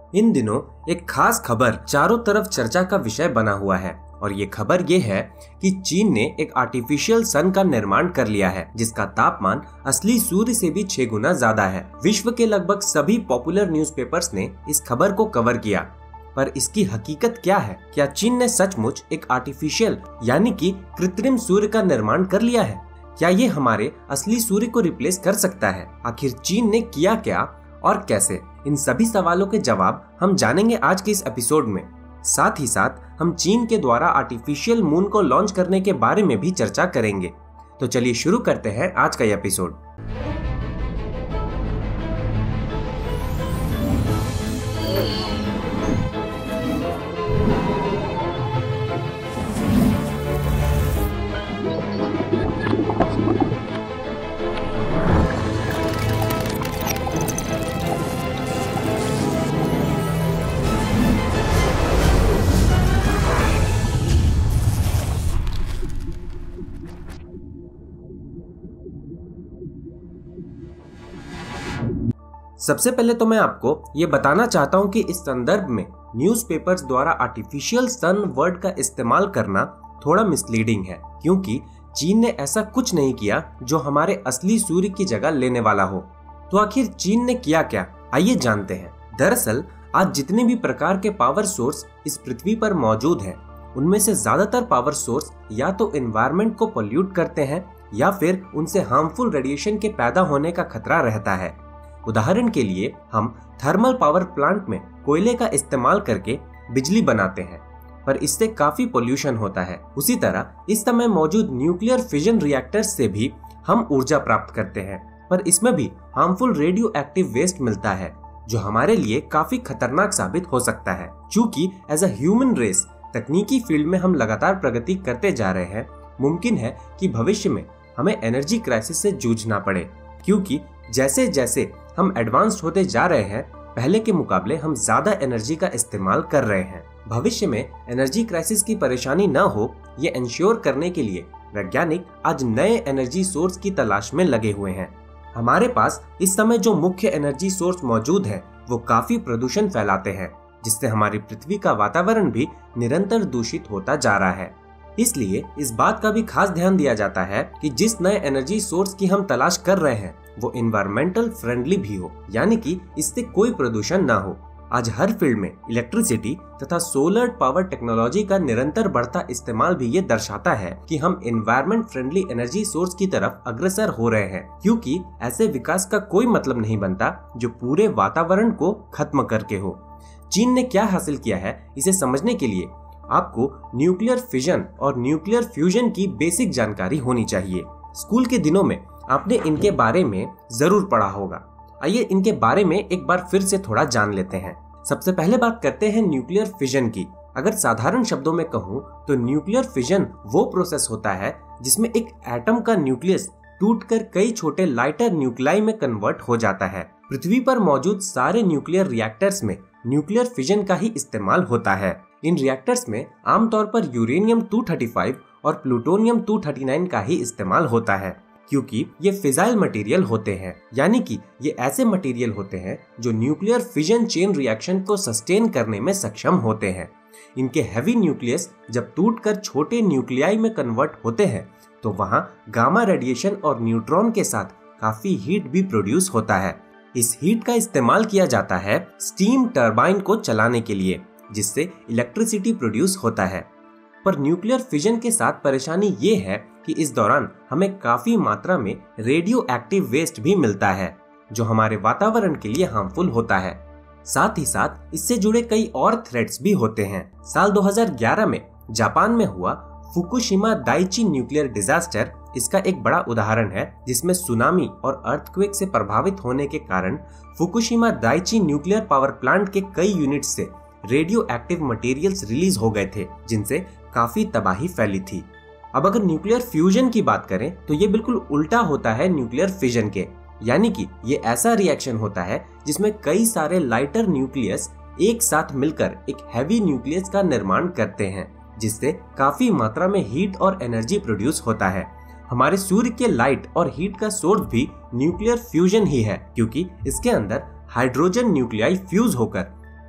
इन दिनों एक खास खबर चारों तरफ चर्चा का विषय बना हुआ है और ये खबर ये है कि चीन ने एक आर्टिफिशियल सन का निर्माण कर लिया है जिसका तापमान असली सूर्य से भी 6 गुना ज्यादा है। विश्व के लगभग सभी पॉपुलर न्यूज़पेपर्स ने इस खबर को कवर किया, पर इसकी हकीकत क्या है? क्या चीन ने सचमुच एक आर्टिफिशियल यानी कि कृत्रिम सूर्य का निर्माण कर लिया है? क्या ये हमारे असली सूर्य को रिप्लेस कर सकता है? आखिर चीन ने किया क्या और कैसे? इन सभी सवालों के जवाब हम जानेंगे आज के इस एपिसोड में। साथ ही साथ हम चीन के द्वारा आर्टिफिशियल मून को लॉन्च करने के बारे में भी चर्चा करेंगे। तो चलिए शुरू करते हैं आज का यह एपिसोड। सबसे पहले तो मैं आपको ये बताना चाहता हूँ कि इस संदर्भ में न्यूज़पेपर्स द्वारा आर्टिफिशियल सन वर्ड का इस्तेमाल करना थोड़ा मिसलीडिंग है, क्योंकि चीन ने ऐसा कुछ नहीं किया जो हमारे असली सूर्य की जगह लेने वाला हो। तो आखिर चीन ने किया क्या, आइए जानते हैं। दरअसल आज जितने भी प्रकार के पावर सोर्स इस पृथ्वी पर मौजूद हैं, उनमें से ज्यादातर पावर सोर्स या तो एनवायरनमेंट को पोल्यूट करते हैं या फिर उनसे हार्मफुल रेडिएशन के पैदा होने का खतरा रहता है। उदाहरण के लिए हम थर्मल पावर प्लांट में कोयले का इस्तेमाल करके बिजली बनाते हैं, पर इससे काफी पोल्यूशन होता है। उसी तरह इस समय मौजूद न्यूक्लियर फिजन रिएक्टर्स से भी हम ऊर्जा प्राप्त करते हैं, पर इसमें भी हार्मफुल रेडियो एक्टिव वेस्ट मिलता है जो हमारे लिए काफी खतरनाक साबित हो सकता है। चूंकि एज अ ह्यूमन रेस तकनीकी फील्ड में हम लगातार प्रगति करते जा रहे हैं, मुमकिन है कि भविष्य में हमें एनर्जी क्राइसिस से जूझना पड़े, क्योंकि जैसे जैसे हम एडवांस्ड होते जा रहे हैं, पहले के मुकाबले हम ज्यादा एनर्जी का इस्तेमाल कर रहे हैं। भविष्य में एनर्जी क्राइसिस की परेशानी न हो, ये इंश्योर करने के लिए वैज्ञानिक आज नए एनर्जी सोर्स की तलाश में लगे हुए हैं। हमारे पास इस समय जो मुख्य एनर्जी सोर्स मौजूद है वो काफी प्रदूषण फैलाते हैं, जिससे हमारी पृथ्वी का वातावरण भी निरंतर दूषित होता जा रहा है। इसलिए इस बात का भी खास ध्यान दिया जाता है कि जिस नए एनर्जी सोर्स की हम तलाश कर रहे हैं वो इन्वायरमेंटल फ्रेंडली भी हो, यानी कि इससे कोई प्रदूषण ना हो। आज हर फील्ड में इलेक्ट्रिसिटी तथा सोलर पावर टेक्नोलॉजी का निरंतर बढ़ता इस्तेमाल भी ये दर्शाता है कि हम इन्वायरमेंट फ्रेंडली एनर्जी सोर्स की तरफ अग्रसर हो रहे हैं, क्योंकि ऐसे विकास का कोई मतलब नहीं बनता जो पूरे वातावरण को खत्म करके हो। चीन ने क्या हासिल किया है, इसे समझने के लिए आपको न्यूक्लियर फिजन और न्यूक्लियर फ्यूजन की बेसिक जानकारी होनी चाहिए। स्कूल के दिनों में आपने इनके बारे में जरूर पढ़ा होगा। आइए इनके बारे में एक बार फिर से थोड़ा जान लेते हैं। सबसे पहले बात करते हैं न्यूक्लियर फिजन की। अगर साधारण शब्दों में कहूँ तो न्यूक्लियर फिजन वो प्रोसेस होता है जिसमें एक एटम का न्यूक्लियस टूटकर कई छोटे लाइटर न्यूक्लाई में कन्वर्ट हो जाता है। पृथ्वी पर मौजूद सारे न्यूक्लियर रिएक्टर्स में न्यूक्लियर फिजन का ही इस्तेमाल होता है। इन रिएक्टर्स में आमतौर पर यूरेनियम 235 और प्लूटोनियम 239 का ही इस्तेमाल होता है, क्योंकि ये फिजाइल मटेरियल होते हैं, यानी कि ये ऐसे मटेरियल होते हैं जो न्यूक्लियर फिजन चेन रिएक्शन को सस्टेन करने में सक्षम होते हैं। इनके हैवी न्यूक्लियस जब टूटकर छोटे न्यूक्लियाई में कन्वर्ट होते हैं तो वहाँ गामा रेडिएशन और न्यूट्रॉन के साथ काफी हीट भी प्रोड्यूस होता है। इस हीट का इस्तेमाल किया जाता है स्टीम टरबाइन को चलाने के लिए, जिससे इलेक्ट्रिसिटी प्रोड्यूस होता है। पर न्यूक्लियर फिजन के साथ परेशानी ये है कि इस दौरान हमें काफी मात्रा में रेडियो एक्टिव वेस्ट भी मिलता है जो हमारे वातावरण के लिए हार्मफुल होता है। साथ ही साथ इससे जुड़े कई और थ्रेट्स भी होते हैं। साल 2011 में जापान में हुआ फुकुशिमा दाइची न्यूक्लियर डिजास्टर इसका एक बड़ा उदाहरण है, जिसमें सुनामी और अर्थक्वेक से प्रभावित होने के कारण Fukushima Daiichi nuclear power plant के कई यूनिट्स से रेडियो एक्टिव मटेरियल्स रिलीज हो गए थे, जिनसे काफी तबाही फैली थी। अब अगर न्यूक्लियर फ्यूजन की बात करें तो ये बिल्कुल उल्टा होता है न्यूक्लियर फिजन के, यानी कि ये ऐसा रिएक्शन होता है जिसमें कई सारे लाइटर न्यूक्लियस एक साथ मिलकर एक हैवी न्यूक्लियस का निर्माण करते हैं, जिससे काफी मात्रा में हीट और एनर्जी प्रोड्यूस होता है। हमारे सूर्य के लाइट और हीट का सोर्स भी न्यूक्लियर फ्यूजन ही है, क्योंकि इसके अंदर हाइड्रोजन न्यूक्लियाई फ्यूज होकर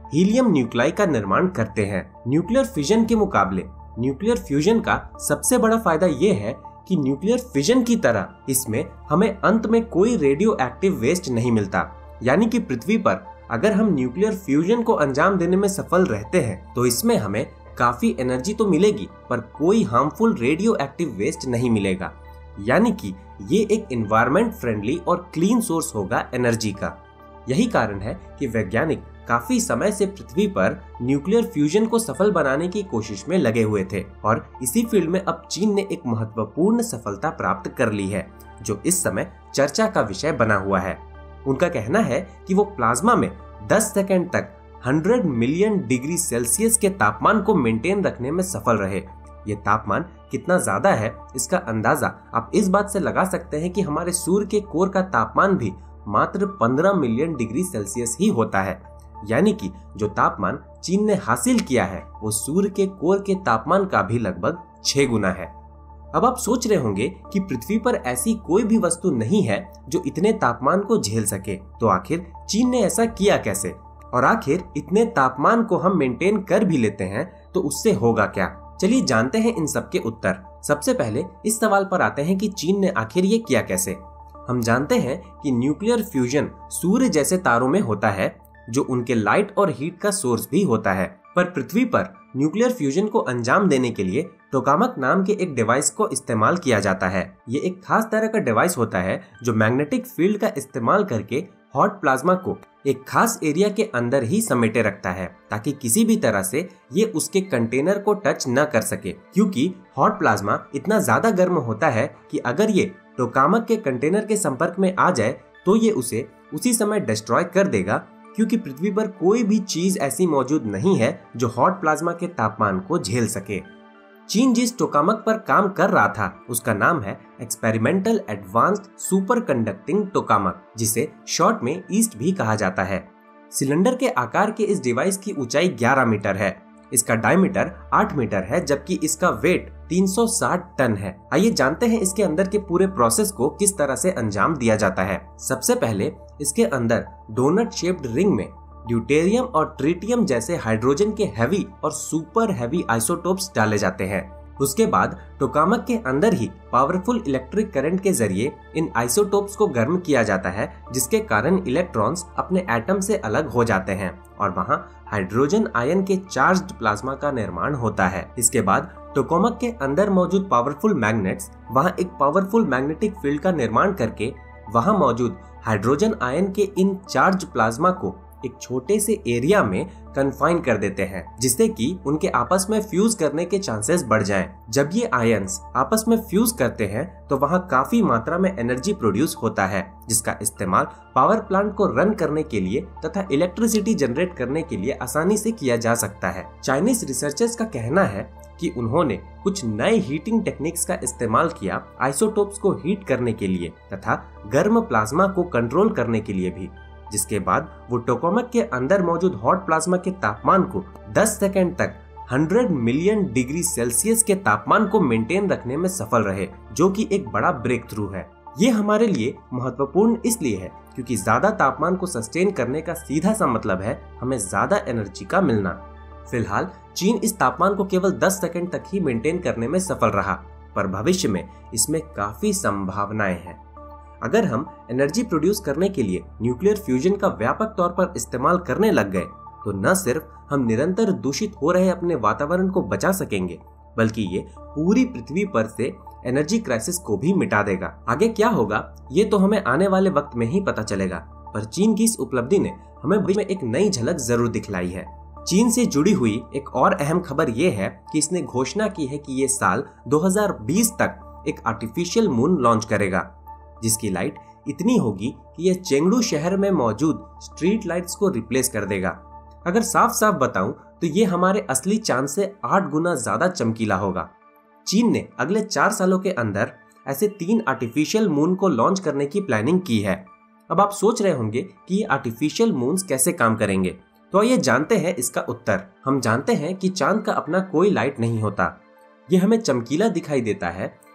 हीलियम न्यूक्लाई का निर्माण करते हैं। न्यूक्लियर फिजन के मुकाबले न्यूक्लियर फ्यूजन का सबसे बड़ा फायदा ये है कि न्यूक्लियर फिजन की तरह इसमें हमें अंत में कोई रेडियो एक्टिव वेस्ट नहीं मिलता। यानी कि पृथ्वी पर अगर हम न्यूक्लियर फ्यूजन को अंजाम देने में सफल रहते हैं तो इसमें हमें काफी एनर्जी तो मिलेगी पर कोई हार्मफुल रेडियो एक्टिव वेस्ट नहीं मिलेगा। यानी कि ये एक एनवायरनमेंट फ्रेंडली और क्लीन सोर्स होगा एनर्जी का। यही कारण है कि वैज्ञानिक काफी समय से पृथ्वी पर न्यूक्लियर फ्यूजन को सफल बनाने की कोशिश में लगे हुए थे और इसी फील्ड में अब चीन ने एक महत्वपूर्ण सफलता प्राप्त कर ली है जो इस समय चर्चा का विषय बना हुआ है। उनका कहना है कि वो प्लाज्मा में 10 सेकंड तक 100 मिलियन डिग्री सेल्सियस के तापमान को मेंटेन रखने में सफल रहे। ये तापमान कितना ज्यादा है इसका अंदाजा आप इस बात से लगा सकते हैं कि हमारे सूर्य के कोर का तापमान भी मात्र 15 मिलियन डिग्री सेल्सियस ही होता है। यानी कि जो तापमान चीन ने हासिल किया है वो सूर्य के कोर के तापमान का भी लगभग 6 गुना है। अब आप सोच रहे होंगे कि पृथ्वी पर ऐसी कोई भी वस्तु नहीं है जो इतने तापमान को झेल सके, तो आखिर चीन ने ऐसा किया कैसे? और आखिर इतने तापमान को हम मेंटेन कर भी लेते हैं तो उससे होगा क्या? चलिए जानते हैं इन सब के उत्तर। सबसे पहले इस सवाल पर आते हैं कि चीन ने आखिर ये किया कैसे। हम जानते हैं कि न्यूक्लियर फ्यूजन सूर्य जैसे तारों में होता है जो उनके लाइट और हीट का सोर्स भी होता है, पर पृथ्वी पर न्यूक्लियर फ्यूजन को अंजाम देने के लिए टोकामक नाम के एक डिवाइस को इस्तेमाल किया जाता है। ये एक खास तरह का डिवाइस होता है जो मैग्नेटिक फील्ड का इस्तेमाल करके हॉट प्लाज्मा को एक खास एरिया के अंदर ही समेटे रखता है ताकि किसी भी तरह से ये उसके कंटेनर को टच न कर सके, क्योंकि हॉट प्लाज्मा इतना ज्यादा गर्म होता है कि अगर ये टोकामक के कंटेनर के संपर्क में आ जाए तो ये उसे उसी समय डिस्ट्रॉय कर देगा, क्योंकि पृथ्वी पर कोई भी चीज ऐसी मौजूद नहीं है जो हॉट प्लाज्मा के तापमान को झेल सके। चीन जिस टोकामक पर काम कर रहा था उसका नाम है experimental advanced superconducting tokamak, जिसे शॉर्ट में ईस्ट भी कहा जाता है। सिलेंडर के आकार के इस डिवाइस की ऊंचाई 11 मीटर है, इसका डायमीटर 8 मीटर है जबकि इसका वेट 360 टन है। आइए जानते हैं इसके अंदर के पूरे प्रोसेस को किस तरह से अंजाम दिया जाता है। सबसे पहले इसके अंदर डोनट शेप्ड रिंग में ड्यूटेरियम और ट्रिटियम जैसे हाइड्रोजन के हैवी और सुपर हैवी आइसोटोप्स डाले जाते हैं। उसके बाद टोकामक के अंदर ही पावरफुल इलेक्ट्रिक करंट के जरिए इन आइसोटोप्स को गर्म किया जाता है, जिसके कारण इलेक्ट्रॉन्स अपने एटम से अलग हो जाते हैं और वहां हाइड्रोजन आयन के चार्ज्ड प्लाज्मा का निर्माण होता है। इसके बाद टोकामक के अंदर मौजूद पावरफुल मैग्नेट्स वहां एक पावरफुल मैग्नेटिक फील्ड का निर्माण करके वहां मौजूद हाइड्रोजन आयन के इन चार्ज प्लाज्मा को एक छोटे से एरिया में कन्फाइन कर देते हैं, जिससे कि उनके आपस में फ्यूज करने के चांसेस बढ़ जाएं। जब ये आयंस आपस में फ्यूज करते हैं तो वहां काफी मात्रा में एनर्जी प्रोड्यूस होता है, जिसका इस्तेमाल पावर प्लांट को रन करने के लिए तथा इलेक्ट्रिसिटी जनरेट करने के लिए आसानी से किया जा सकता है। चाइनीज रिसर्चर्स का कहना है कि उन्होंने कुछ नए हीटिंग टेक्निक्स का इस्तेमाल किया आइसोटोप्स को हीट करने के लिए तथा गर्म प्लाज्मा को कंट्रोल करने के लिए भी, जिसके बाद वो टोकामक के अंदर मौजूद हॉट प्लाज्मा के तापमान को 10 सेकंड तक 100 मिलियन डिग्री सेल्सियस के तापमान को मेंटेन रखने में सफल रहे, जो कि एक बड़ा ब्रेक थ्रू है। ये हमारे लिए महत्वपूर्ण इसलिए है क्योंकि ज्यादा तापमान को सस्टेन करने का सीधा सा मतलब है हमें ज्यादा एनर्जी का मिलना। फिलहाल चीन इस तापमान को केवल 10 सेकंड तक ही मेंटेन करने में सफल रहा, पर भविष्य में इसमें काफी संभावनाएं हैं। अगर हम एनर्जी प्रोड्यूस करने के लिए न्यूक्लियर फ्यूजन का व्यापक तौर पर इस्तेमाल करने लग गए तो न सिर्फ हम निरंतर दूषित हो रहे अपने वातावरण को बचा सकेंगे, बल्कि ये पूरी पृथ्वी पर से एनर्जी क्राइसिस को भी मिटा देगा। आगे क्या होगा ये तो हमें आने वाले वक्त में ही पता चलेगा, पर चीन की इस उपलब्धि ने हमें भविष्य में एक नई झलक जरूर दिखलाई है। चीन से जुड़ी हुई एक और अहम खबर ये है कि इसने घोषणा की है कि ये साल 2020 तक एक आर्टिफिशियल मून लॉन्च करेगा, जिसकी लाइट इतनी होगी कि यह चेंगडू शहर में मौजूद स्ट्रीट लाइट्स को रिप्लेस कर देगा। अगर साफ साफ बताऊं तो ये हमारे असली चांद से 8 गुना ज्यादा चमकीला होगा। चीन ने अगले 4 सालों के अंदर ऐसे 3 आर्टिफिशियल मून को लॉन्च करने की प्लानिंग की है। अब आप सोच रहे होंगे कि ये आर्टिफिशियल मून्स कैसे काम करेंगे, तो आइए जानते हैं इसका उत्तर। हम जानते हैं कि चांद का अपना कोई लाइट नहीं होता, ये हमें चमकीला दिखाई देता है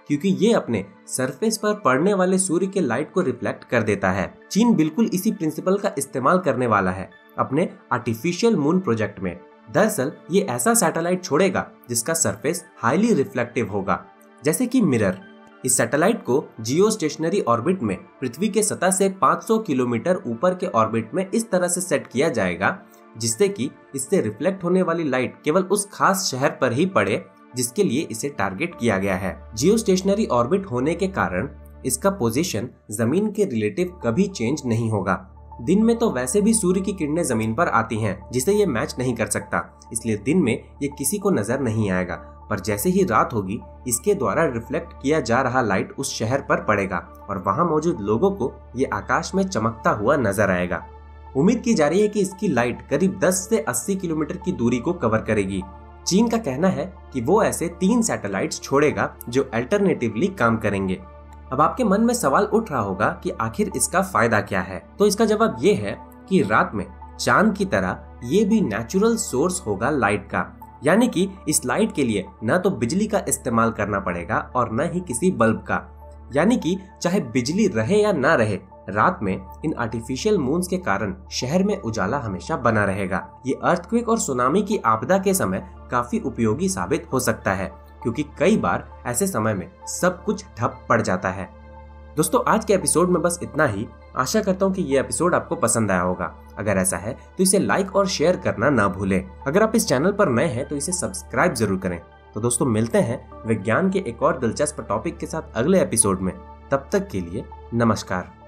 क्योंकि ये अपने सरफेस पर पड़ने वाले सूर्य के लाइट को रिफ्लेक्ट कर देता है। चीन बिल्कुल इसी प्रिंसिपल का इस्तेमाल करने वाला है अपने आर्टिफिशियल मून प्रोजेक्ट में। दरअसल ये ऐसा सैटेलाइट छोड़ेगा जिसका सरफेस हाईली रिफ्लेक्टिव होगा, जैसे कि मिरर। इस सैटेलाइट को जियो स्टेशनरी ऑर्बिट में पृथ्वी के सतह से 500 किलोमीटर ऊपर के ऑर्बिट में इस तरह से सेट किया जाएगा जिससे कि इससे रिफ्लेक्ट होने वाली लाइट केवल उस खास शहर पर ही पड़े जिसके लिए इसे टारगेट किया गया है। जियो स्टेशनरी ऑर्बिट होने के कारण इसका पोजीशन जमीन के रिलेटिव कभी चेंज नहीं होगा। दिन में तो वैसे भी सूर्य की किरणें जमीन पर आती हैं जिसे ये मैच नहीं कर सकता, इसलिए दिन में ये किसी को नजर नहीं आएगा। पर जैसे ही रात होगी इसके द्वारा रिफ्लेक्ट किया जा रहा लाइट उस शहर पर पड़ेगा और वहां मौजूद लोगों को ये आकाश में चमकता हुआ नजर आएगा। उम्मीद की जा रही है कि इसकी लाइट करीब 10 से 80 किलोमीटर की दूरी को कवर करेगी। चीन का कहना है कि वो ऐसे 3 सैटेलाइट्स छोड़ेगा जो अल्टरनेटिवली काम करेंगे। अब आपके मन में सवाल उठ रहा होगा कि आखिर इसका फायदा क्या है, तो इसका जवाब ये है कि रात में चांद की तरह ये भी नेचुरल सोर्स होगा लाइट का, यानी कि इस लाइट के लिए न तो बिजली का इस्तेमाल करना पड़ेगा और न ही किसी बल्ब का। यानी कि चाहे बिजली रहे या ना रहे, रात में इन आर्टिफिशियल मून्स के कारण शहर में उजाला हमेशा बना रहेगा। ये अर्थक्वेक और सुनामी की आपदा के समय काफी उपयोगी साबित हो सकता है, क्योंकि कई बार ऐसे समय में सब कुछ ठप पड़ जाता है। दोस्तों, आज के एपिसोड में बस इतना ही। आशा करता हूँ कि ये एपिसोड आपको पसंद आया होगा। अगर ऐसा है तो इसे लाइक और शेयर करना ना भूलें। अगर आप इस चैनल पर नए हैं तो इसे सब्सक्राइब जरूर करें। तो दोस्तों, मिलते हैं विज्ञान के एक और दिलचस्प टॉपिक के साथ अगले एपिसोड में। तब तक के लिए नमस्कार।